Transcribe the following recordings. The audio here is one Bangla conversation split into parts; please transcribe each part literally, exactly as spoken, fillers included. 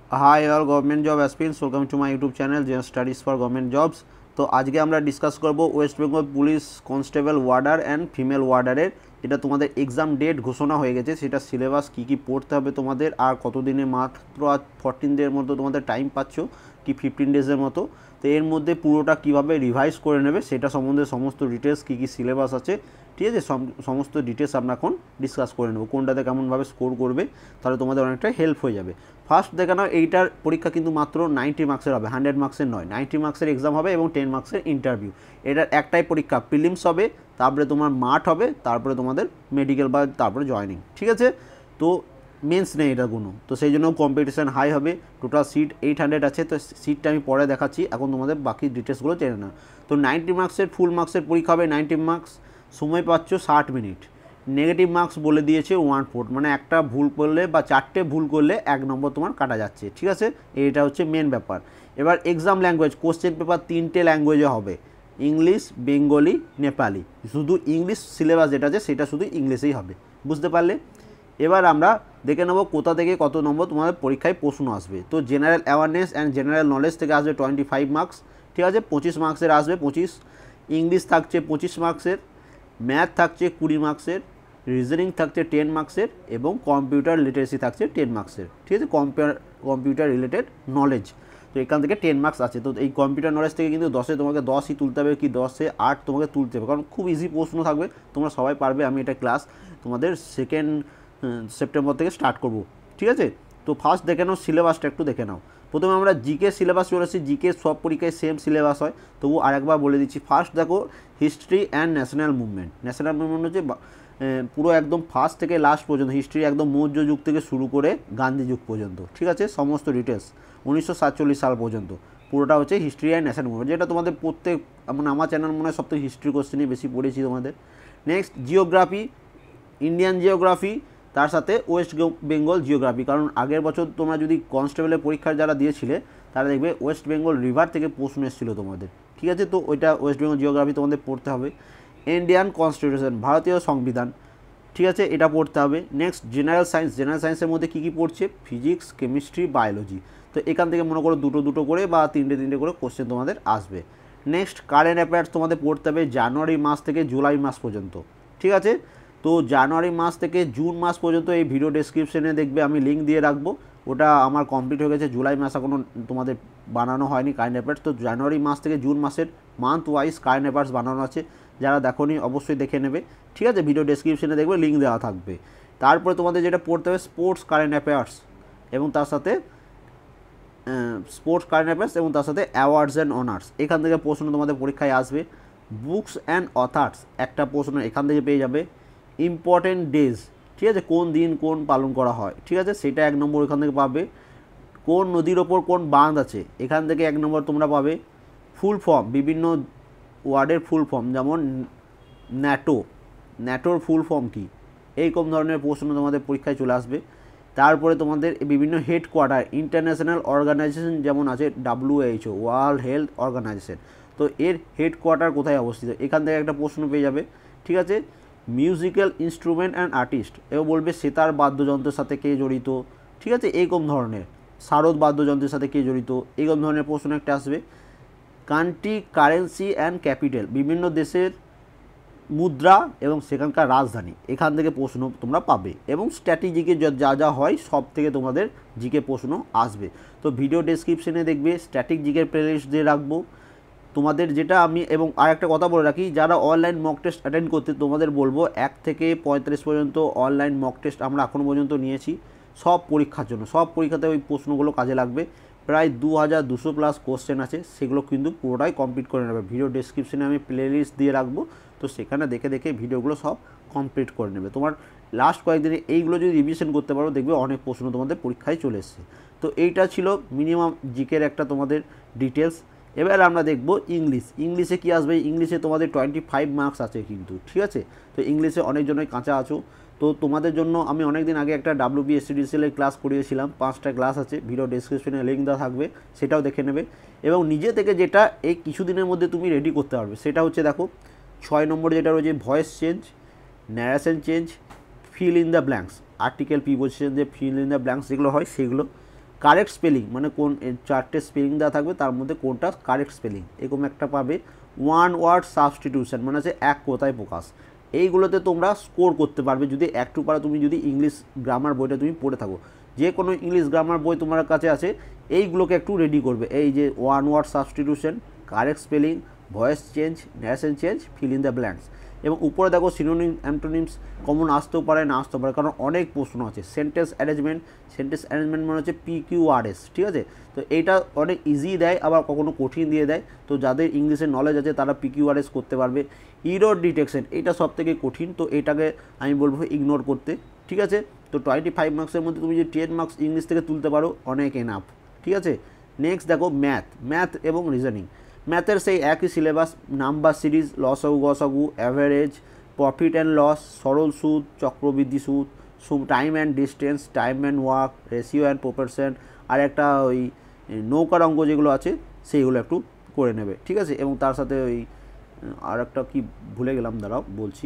Hi all government job aspirants, welcome to my YouTube channel J Studies for Government Jobs। তো আজকে আমরা ডিসকাস করব West Bengal police constable warder and female ওয়ার্ডারের যেটা তোমাদের এক্সাম ডেট ঘোষণা হয়ে গেছে, সেটা সিলেবাস কী কী পড়তে হবে তোমাদের, আর কতদিনে মাত্র আর ফোরটিন ডের মতো তোমাদের টাইম পাচ্ছ কি ফিফটিন ডেজের মতো। তো এর মধ্যে পুরোটা কীভাবে রিভাইজ করে নেবে সেটা সম্বন্ধে সমস্ত ডিটেলস কী কী সিলেবাস আছে, ঠিক আছে, সমস্ত ডিটেলস আমরা এখন ডিসকাস করে নেব, কোনটাতে কেমনভাবে স্কোর করবে, তাহলে তোমাদের অনেকটা হেল্প হয়ে যাবে। ফার্স্ট দেখে নাও, এইটার পরীক্ষা কিন্তু মাত্র নাইনটি মার্কসের হবে, হান্ড্রেড মার্কসের নয়, নাইনটি মার্কসের এক্সাম হবে এবং টেন মার্কসের ইন্টারভিউ। এটার একটাই পরীক্ষা, প্রিলিমস হবে, তারপরে তোমার মাঠ হবে, তারপরে তোমাদের মেডিকেল বা তারপরে জয়নিং, ঠিক আছে। তো মেন্স নেই এটা কোনো, তো সেই জন্য কম্পিটিশান হাই হবে। টোটাল সিট এইট হান্ড্রেড আছে, তো সিটটা আমি পরে দেখাচ্ছি, এখন তোমাদের বাকি ডিটেলসগুলো জেনে না। তো নাইনটি মার্কসের ফুল মার্কসের পরীক্ষা হবে, নাইনটি মার্কস, সময় পাচ্ছ ষাট মিনিট। নেগেটিভ মার্কস বলে দিয়েছে ওয়ান ফোর্থ, মানে একটা ভুল করলে বা চারটে ভুল করলে এক নম্বর তোমার কাটা যাচ্ছে, ঠিক আছে। এইটা হচ্ছে মেন ব্যাপার। এবার এক্সাম ল্যাঙ্গুয়েজ, কোশ্চেন পেপার তিনটে ল্যাঙ্গুয়েজে হবে, ইংলিশ, বেঙ্গলি, নেপালি। শুধু ইংলিশ সিলেবাস যেটা আছে সেটা শুধু ইংলিশেই হবে, বুঝতে পারলে। এবার আমরা দেখে নেবো কোথা থেকে কত নম্বর তোমাদের পরীক্ষায় প্রশ্ন আসবে। তো general awareness and general knowledge থেকে আসবে টোয়েন্টি ফাইভ মার্কস, ঠিক আছে, পঁচিশ মার্কসের আসবে পঁচিশ। ইংলিশ থাকছে পঁচিশ মার্কসের, ম্যাথ থাকছে কুড়ি মার্কসের, রিজনিং থাকছে টেন মার্কসের এবং কম্পিউটার লিটারেসি থাকছে টেন মার্কসের, ঠিক আছে, কম্পিউটার কম্পিউটার রিলেটেড নলেজ। তো এখান থেকে টেন মার্কস আছে। তো এই কম্পিউটার নলেজ থেকে কিন্তু দশে তোমাকে দশই তুলতে হবে, কি দশে আট তোমাকে তুলতে হবে, কারণ খুব ইজি প্রশ্ন থাকবে, তোমরা সবাই পারবে। আমি এটা ক্লাস তোমাদের সেকেন্ড সেপ্টেম্বর থেকে স্টার্ট করব, ঠিক আছে। তো ফার্স্ট দেখে নাও সিলেবাসটা, একটু দেখে নাও। প্রথমে আমরা জিকে সিলেবাস চলে আসছি, জিকে সব পরীক্ষায় সেম সিলেবাস হয়, তবু আরেকবার বলে দিচ্ছি। ফার্স্ট দেখো history and national movement. National movement হচ্ছে পুরো একদম ফার্স্ট থেকে লাস্ট পর্যন্ত, হিস্ট্রি একদম মৌর্য যুগ থেকে শুরু করে গান্ধী যুগ পর্যন্ত, ঠিক আছে, সমস্ত ডিটেলস উনিশশো সাতচল্লিশ সাল পর্যন্ত পুরোটা হচ্ছে হিস্ট্রি অ্যান্ড ন্যাশনাল মুভমেন্ট, যেটা তোমাদের প্রত্যেক, মানে আমার চ্যানেল মনে হয় সব থেকে হিস্ট্রি কোশ্চেনই বেশি পড়েছি তোমাদের। নেক্সট জিওগ্রাফি, ইন্ডিয়ান জিওগ্রাফি, তার সাথে ওয়েস্ট বেঙ্গল জিওগ্রাফি, কারণ আগের বছর তোমরা যদি কনস্টেবলের পরীক্ষা যারা দিয়েছিলে তারা দেখবে ওয়েস্ট বেঙ্গল রিভার থেকে প্রশ্ন এসেছিলো তোমাদের, ঠিক আছে। তো ওইটা ওয়েস্ট বেঙ্গল জিওগ্রাফি তোমাদের পড়তে হবে। ইন্ডিয়ান কনস্টিটিউশন, ভারতীয় সংবিধান, ঠিক আছে, এটা পড়তে হবে। নেক্সট জেনারেল সায়েন্স, জেনারেল সায়েন্সের মধ্যে কী কী পড়ছে, ফিজিক্স, কেমিস্ট্রি, বায়োলজি। তো এখান থেকে মনে করো দুটো দুটো করে বা তিনটে তিনটে করে কোশ্চেন তোমাদের আসবে। নেক্সট কারেন্ট অ্যাফেয়ার্স তোমাদের পড়তে হবে জানুয়ারি মাস থেকে জুলাই মাস পর্যন্ত, ঠিক আছে। তো জানুয়ারি মাস থেকে জুন মাস পর্যন্ত এই ভিডিও ডেসক্রিপশনে দেখবে আমি লিঙ্ক দিয়ে রাখবো, ওটা আমার কমপ্লিট হয়ে গেছে। জুলাই মাস এখনও তোমাদের বানানো হয়নি কারেন্ট অ্যাফেয়ার্স। তো জানুয়ারি মাস থেকে জুন মাসের মান্থ ওয়াইজ কারেন্ট অ্যাফেয়ার্স বানানো আছে, যারা দেখোনি অবশ্যই দেখে নেবে, ঠিক আছে, ভিডিও ডেসক্রিপশনে দেখবে লিঙ্ক দেওয়া থাকবে। তারপরে তোমাদের যেটা পড়তে হবে স্পোর্টস কারেন্ট অ্যাফেয়ার্স এবং তার সাথে স্পোর্টস কারেন্ট অ্যাফেয়ার্স এবং তার সাথে অ্যাওয়ার্ডস অ্যান্ড অনার্স, এখান থেকে প্রশ্ন তোমাদের পরীক্ষায় আসবে। বুকস অ্যান্ড অথার্স একটা প্রশ্ন এখান থেকে পেয়ে যাবে। ইম্পর্টেন্ট ডেজ, ঠিক আছে, কোন দিন কোন পালন করা হয়, ঠিক আছে, সেটা এক নম্বর এখান থেকে পাবে। কোন নদীর ওপর কোন বাঁধ আছে, এখান থেকে এক নম্বর তোমরা পাবে। ফুল ফর্ম, বিভিন্ন ওয়ার্ডের ফুল ফর্ম, যেমন ন্যাটো, ন্যাটোর ফুল ফর্ম কী, এইরকম ধরনের প্রশ্ন তোমাদের পরীক্ষায় চলে আসবে। তারপরে তোমাদের বিভিন্ন হেডকোয়ার্টার, ইন্টারন্যাশনাল অর্গানাইজেশন যেমন আছে ডাব্লিউএইচও, ওয়ার্ল্ড হেলথ অর্গানাইজেশন, তো এর হেডকোয়ার্টার কোথায় অবস্থিত, এখান থেকে একটা প্রশ্ন পেয়ে যাবে, ঠিক আছে। মিউজিক্যাল ইনস্ট্রুমেন্ট অ্যান্ড আর্টিস্ট, এও বলবে সেতার বাদ্যযন্ত্রের সাথে কে জড়িত, ঠিক আছে, এইরকম ধরনের শারদ বাদ্যযন্ত্রের সাথে কে জড়িত, এইরকম ধরনের প্রশ্ন একটা আসবে। কান্ট্রি, কারেন্সি অ্যান্ড ক্যাপিটাল, বিভিন্ন দেশের মুদ্রা এবং সেখানকার রাজধানী, এখান থেকে প্রশ্ন তোমরা পাবে। এবং স্ট্র্যাটেজিকে যা যা হয় সব থেকে তোমাদের জিকে প্রশ্ন আসবে। তো ভিডিও ডেসক্রিপশনে দেখবে স্ট্যাটিক জিকের প্লেলিস্ট দিয়ে রাখবো তোমাদের, যেটা আমি, এবং আর একটা কথা বলে রাখি, যারা অনলাইন মক টেস্ট অ্যাটেন্ড করতে তোমাদের বলবো এক থেকে পঁয়তাল্লিশ পর্যন্ত অনলাইন মক টেস্ট আমরা এখনও পর্যন্ত নিয়েছি সব পরীক্ষার জন্য, সব পরীক্ষাতে ওই প্রশ্নগুলো কাজে লাগবে। প্রায় দু হাজার দুশো প্লাস কোশ্চেন আছে, সেগুলো কিন্তু পুরোটাই কমপ্লিট করে নেবে। ভিডিও ডেসক্রিপশনে আমি প্লেলিস্ট দিয়ে রাখবো, তো সেখানে দেখে দেখে ভিডিওগুলো সব কমপ্লিট করে নেবে। তোমার লাস্ট কয়েকদিনে এইগুলো যদি রিভিশন করতে পারো দেখবে অনেক প্রশ্ন তোমাদের পরীক্ষায় চলে এসছে। তো এইটা ছিল মিনিমাম জিকের একটা তোমাদের ডিটেলস। এবার আমরা দেখব ইংলিশ। ইংলিশে কী আসবে, ইংলিশে তোমাদের টোয়েন্টি ফাইভ মার্কস আছে কিন্তু, ঠিক আছে। তো ইংলিশে অনেকজনই কাঁচা আছো, তো তোমাদের জন্য আমি অনেক দিন আগে একটা ডাব্লিউবিএসসিডিসিএলের ক্লাস করিয়েছিলাম, পাঁচটা ক্লাস আছে, ভিডিও ডেসক্রিপশনে লিঙ্ক দেওয়া থাকবে, সেটাও দেখে নেবে। এবং নিজে থেকে যেটা এই কিছুদিনের মধ্যে তুমি রেডি করতে পারবে সেটা হচ্ছে দেখো ছয় নম্বরে যেটা রয়েছে voice change, narration change, fill in the blanks, article preposition যে ফিল ইন দ্য ব্ল্যাঙ্কস যেগুলো হয় সেগুলো, কারেক্ট স্পেলিং মানে কোন চারটে স্পেলিং দেওয়া থাকবে তার মধ্যে কোনটা কারেক্ট স্পেলিং এরকম একটা পাবে। ওয়ান ওয়ার্ড সাবস্টিটিউশন মানে হচ্ছে এক কথায় প্রকাশ, এইগুলোতে তোমরা স্কোর করতে পারবে যদি একটু পারা, তুমি যদি ইংলিশ গ্রামার বইটা তুমি পড়ে থাকো, যে কোনো ইংলিশ গ্রামার বই তোমার কাছে আছে এইগুলোকে একটু রেডি করবে। এই যে one word substitution, correct spelling, voice change, narration change, fill in the blanks, এবং উপরে দেখো সিনোনিম অ্যান্টোনিমস কমন আসতেও পারে না আসতেও পারে, কারণ অনেক প্রশ্ন আছে। সেন্টেন্স অ্যারেঞ্জমেন্ট, সেন্টেন্স অ্যারেঞ্জমেন্ট মানে হচ্ছে পি কিউ আর এস, ঠিক আছে। তো এইটা অনেক ইজি দেয় আবার কখনো কঠিন দিয়ে দেয়, তো যাদের ইংলিশের নলেজ আছে তারা পি কিউ আর এস করতে পারবে। ইরর ডিটেকশন এটা সব থেকে কঠিন, তো এটাকে আমি বলবো ইগনোর করতে, ঠিক আছে। তো টোয়েন্টি ফাইভ মার্কসের মধ্যে তুমি যে টেন মার্কস ইংলিশ থেকে তুলতে পারো অনেক এনাফ, ঠিক আছে। নেক্সট দেখো ম্যাথ, ম্যাথ এবং রিজনিং। ম্যাথের সেই একই সিলেবাস, নাম্বার সিরিজ, লসাগু গসাগু, অ্যাভারেজ, প্রফিট অ্যান্ড লস, সরল সুদ, চক্রবৃদ্ধি সুদ, সুদ, time and distance, time and work, ratio and proportion, আর একটা ওই নৌকার অঙ্ক যেগুলো আছে সেইগুলো একটু করে নেবে, ঠিক আছে। এবং তার সাথে ওই আর একটা কি ভুলে গেলাম, দাঁড়াও বলছি,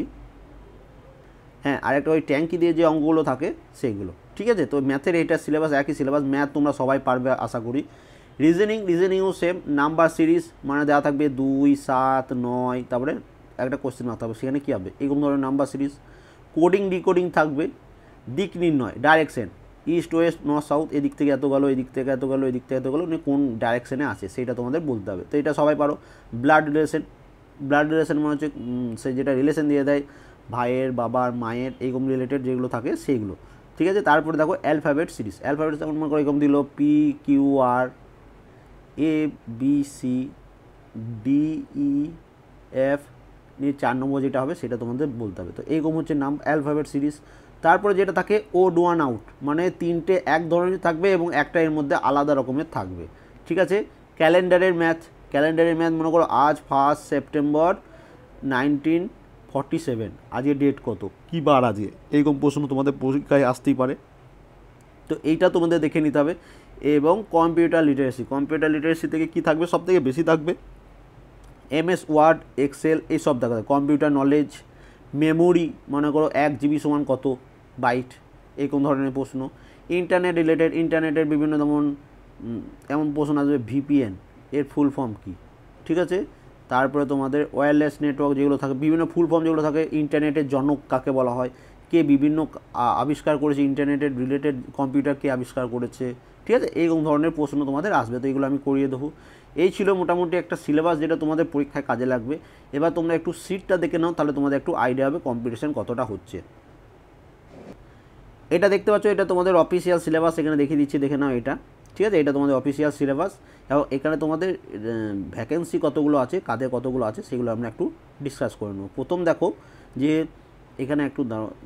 হ্যাঁ আরেকটা ওই ট্যাঙ্কি দিয়ে যে অঙ্কগুলো থাকে সেইগুলো, ঠিক আছে। তো ম্যাথের এইটা সিলেবাস একই সিলেবাস, ম্যাথ তোমরা সবাই পারবে আশা করি। রিজনিং, রিজনিংও সেম, নাম্বার সিরিজ মানে দেওয়া থাকবে দুই, সাত, নয়, তারপরে একটা কোশ্চেন মারতে হবে, সেখানে কী হবে এরকম ধরনের নাম্বার সিরিজ। কোডিং ডিকোডিং থাকবে, দিক নির্ণয়, direction, east west north south, এদিক থেকে এত গেলো, এদিক থেকে এত গেলো, এদিক থেকে এত গেলো, মানে কোন ডাইরেকশনে আছে সেইটা তোমাদের বলতে হবে, তো এটা সবাই পারো। ব্লাড রিলেশন, ব্লাড রিলেশন মানে হচ্ছে সে যেটা রিলেশন দিয়ে দেয় ভাইয়ের, বাবার, মায়ের, এইরকম রিলেটেড যেগুলো থাকে সেইগুলো, ঠিক আছে। তারপরে দেখো অ্যালফাবেট সিরিজ, অ্যালফাবেট যেমন মনে করো এরকম দিল পি কিউ আর A B C D E F, নিয়ে চার নম্বর যেটা হবে সেটা তোমাদের বলতে হবে, তো এইরকম হচ্ছে নাম অ্যালফাবেট সিরিজ। তারপরে যেটা থাকে ওড ওয়ান আউট মানে তিনটে এক ধরনের থাকবে এবং একটা এর মধ্যে আলাদা রকমের থাকবে, ঠিক আছে। ক্যালেন্ডারের ম্যাথ, ক্যালেন্ডারের ম্যাথ মনে করো আজ first September nineteen forty seven, আজকে ডেট কত, কী বার আজকে, এইরকম প্রশ্ন তোমাদের পরীক্ষায় আসতেই পারে, তো এইটা তোমাদের দেখে নিতে হবে। এবং কম্পিউটার লিটারেসি, কম্পিউটার লিটারেসি থেকে কী থাকবে সব থেকে বেশি থাকবে এমএস ওয়ার্ড, এক্সেল, এইসব দেখা যায়। কম্পিউটার নলেজ, মেমোরি মনে করো এক জিবি সমান কত বাইট, এরকম ধরনের প্রশ্ন। ইন্টারনেট রিলেটেড, ইন্টারনেটের বিভিন্ন যেমন এমন প্রশ্ন আসবে ভিপিএন এর ফুল ফর্ম কী, ঠিক আছে। তারপরে তোমাদের ওয়্যারলেস নেটওয়ার্ক যেগুলো থাকে, বিভিন্ন ফুল ফর্ম যেগুলো থাকে, ইন্টারনেটের জনক কাকে বলা হয়, কে বিভিন্ন আবিষ্কার করেছে, ইন্টারনেটের রিলেটেড কম্পিউটার কে আবিষ্কার করেছে, ঠিক আছে। এইরকম ধরনের প্রশ্ন তোমাদের আসবে, তো এগুলো আমি করিয়ে দেবো। এই ছিল মোটামুটি একটা সিলেবাস যেটা তোমাদের পরীক্ষায় কাজে লাগবে। এবার তোমরা একটু সিটটা দেখে নাও, তাহলে তোমাদের একটু আইডিয়া হবে কম্পিটিশন কতটা হচ্ছে। এটা দেখতে পাচ্ছ, এটা তোমাদের অফিসিয়াল সিলেবাস, এখানে দেখিয়ে দিচ্ছি, দেখে নাও এটা, ঠিক আছে। এটা তোমাদের অফিসিয়াল সিলেবাস এবং এখানে তোমাদের ভ্যাকেন্সি কতগুলো আছে, কাদের কতগুলো আছে সেগুলো আমরা একটু ডিসকাস করে নেব। প্রথম দেখো যে এখানে একটু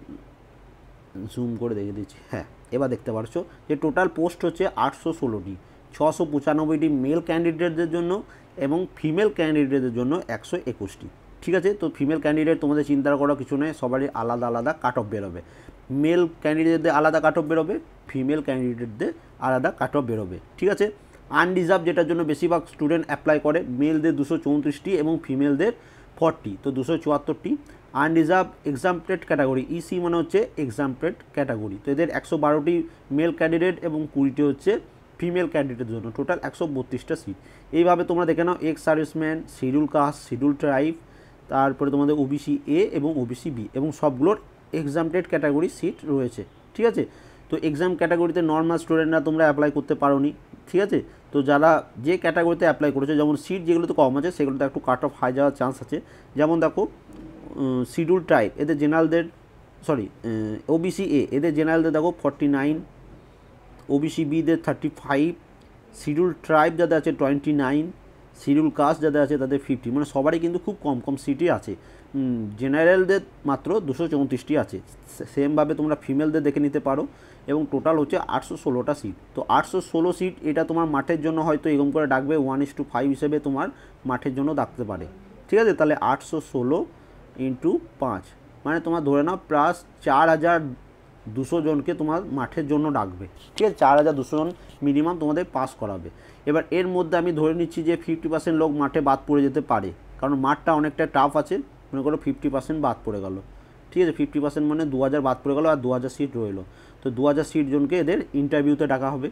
জুম করে দেখে দিচ্ছি, হ্যাঁ এবার দেখতে পাচ্ছো যে টোটাল পোস্ট হচ্ছে আটশো ষোলোটি, ছশো পঁচানব্বইটি মেল ক্যান্ডিডেটদের জন্য এবং ফিমেল ক্যান্ডিডেটদের জন্য একশো একুশটি, ঠিক আছে। তো ফিমেল ক্যান্ডিডেট তোমাদের চিন্তা করার কিছু নেই, সবারই আলাদা আলাদা কাট অফ বেরোবে, মেল ক্যান্ডিডেটদের আলাদা কাট অফ বেরোবে, ফিমেল ক্যান্ডিডেটদের আলাদা কাট অফ বেরোবে, ঠিক আছে। আনরিজার্ভ যেটার জন্য বেশিরভাগ স্টুডেন্ট অ্যাপ্লাই করে, মেলদের দুশো চৌত্রিশটি এবং ফিমেলদের ফর্টি, তো দুশো চুয়াত্তরটি। আনরিজার্ভ এক্সামপ্টেড ক্যাটাগরি, ইসি মানে হচ্ছে এক্সামপ্টেড ক্যাটাগরি, তো এদের একশো বারোটি মেল ক্যান্ডিডেট এবং কুড়িটি হচ্ছে ফিমেল ক্যান্ডিডেটের জন্য, টোটাল একশো বত্রিশটা সিট। এইভাবে তোমরা দেখে নাও ex serviceman, schedule caste, schedule tribe, তারপরে তোমাদের ওবিসি এ এবং ওবিসি বি, এবং সবগুলোর এক্সামটেড ক্যাটাগরি সিট রয়েছে, ঠিক আছে। তো এক্সাম ক্যাটাগরিতে নর্মাল স্টুডেন্টরা তোমরা অ্যাপ্লাই করতে পারোনি, ঠিক আছে। তো যারা যে ক্যাটাগরিতে অ্যাপ্লাই করেছে, যেমন সিট যেগুলোতে কম আছে সেগুলোতে একটু কাট অফ হাই যাওয়ার চান্স আছে, যেমন দেখো শিডিউল ট্রাইব এদের জেনারেলদের, সরি ওবিসি এ এদের জেনারেলদের দেখো ফর্টি নাইন, ওবিসি বিদের থার্টি ফাইভ, শিডিউল ট্রাইব যাদের আছে টোয়েন্টি নাইন, শিডিউল কাস্ট যাদের আছে তাদের ফিফটি, মানে সবারই কিন্তু খুব কম কম সিটই আছে। জেনারেলদের মাত্র দুশো চৌত্রিশটি আছে। সেমভাবে তোমরা ফিমেলদের দেখে নিতে পারো, এবং টোটাল হচ্ছে আটশো ষোলোটা সিট। তো আটশো ষোলো সিট এটা তোমার মাঠের জন্য হয়তো এরকম করে ডাকবে, ওয়ান ইস টু ফাইভ হিসেবে তোমার মাঠের জন্য ডাকতে পারে, ঠিক আছে। তাহলে আটশো ষোলো ইন্টু পাঁচ মানে তোমার ধরে নাও প্লাস চার হাজার দুশো জনকে তোমার মাঠের জন্য ডাকবে, ঠিক আছে। চার হাজার দুশো জন মিনিমাম তোমাদের পাস করাবে। এবার এর মধ্যে আমি ধরে নিচ্ছি যে ফিফটি পার্সেন্ট লোক মাঠে বাদ পড়ে যেতে পারে, কারণ মাঠটা অনেকটা টাফ আছে, মনে করো ফিফটি পার্সেন্ট বাদ পড়ে গেল, ঠিক আছে। ফিফটি পার্সেন্ট মানে দু হাজার বাদ পড়ে গেলো, আর দু হাজার সিট রইলো, তো দু হাজার সিট জনকে এদের ইন্টারভিউতে ডাকা হবে,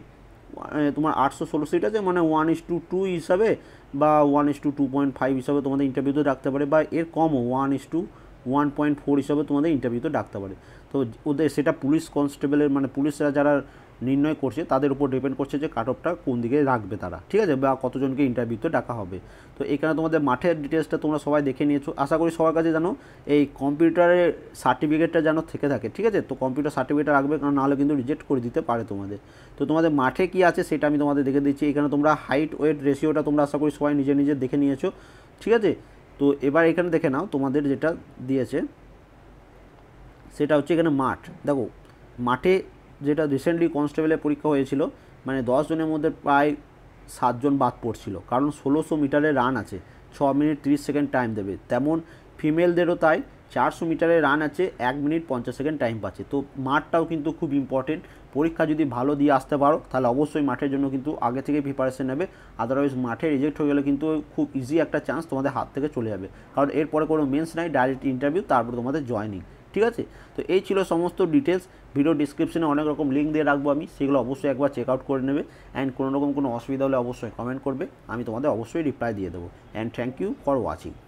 তোমার আটশো ষোলো সিট আছে, মানে ওয়ান ইস টু টু হিসাবে বা one is two two point five হিসাবে তোমাদের ইন্টারভিউতে ডাকতে পারে, বা এর কমও one is two one point four হিসাবে তোমাদের ইন্টারভিউতে ডাকতে পারে। তো ওদের সেটা পুলিশ কনস্টেবলের মানে পুলিশরা যারা নির্ণয় করছে তাদের উপর ডিপেন্ড করছে যে কাট অফটা কোন দিকে রাখবে তারা, ঠিক আছে, বা কতজনকে ইন্টারভিউতে ডাকা হবে। তো এখানে তোমাদের মাঠের ডিটেলসটা তোমরা সবাই দেখে নিয়েছো, আশা করি সবার কাছে জানো এই কম্পিউটারের সার্টিফিকেটটা যেন থেকে থাকে, ঠিক আছে। তো কম্পিউটার সার্টিফিকেট রাখবে, কারণ নাহলে কিন্তু রিজেক্ট করে দিতে পারে তোমাদের। তো তোমাদের মাঠে কি আছে সেটা আমি তোমাদের দেখে দিচ্ছি। এখানে তোমরা হাইট ওয়েট রেশিওটা তোমরা আশা করি সবাই নিজে নিজে দেখে নিয়েছো, ঠিক আছে। তো এবার এখানে দেখে নাও তোমাদের যেটা দিয়েছে সেটা হচ্ছে এখানে মাঠ। দেখো মাঠে যেটা রিসেন্টলি কনস্টেবলের পরীক্ষা হয়েছিল, মানে দশ জনের মধ্যে প্রায় সাতজন বাদ পড়ছিল, কারণ ষোলোশো মিটারের রান আছে, ছ মিনিট তিরিশ সেকেন্ড টাইম দেবে। তেমন ফিমেলদেরও তাই, চারশো মিটারের রান আছে, এক মিনিট পঞ্চাশ সেকেন্ড টাইম পাচ্ছে। তো মাঠটাও কিন্তু খুব ইম্পর্টেন্ট। পরীক্ষা যদি ভালো দিয়ে আসতে পারো তাহলে অবশ্যই মাঠের জন্য কিন্তু আগে থেকে প্রিপারেশন নেবে, আদারওয়াইজ মাঠে রিজেক্ট হয়ে গেলে কিন্তু খুব ইজি একটা চান্স তোমাদের হাত থেকে চলে যাবে, কারণ এরপরে কোনো মেন্স নাই, ডাইরেক্ট ইন্টারভিউ, তারপর তোমাদের জয়নিং, ঠিক আছে। তো এই ছিল সমস্ত ডিটেলস। ভিডিও ডিসক্রিপশনে অনেক রকম লিঙ্ক দিয়ে রাখবো আমি, সেগুলো অবশ্যই একবার চেক আউট করে নেবে। অ্যান্ড কোনো রকম কোনো অসুবিধা হলে অবশ্যই কমেন্ট করবে, আমি তোমাদের অবশ্যই রিপ্লাই দিয়ে দেবো। And thank you for watching.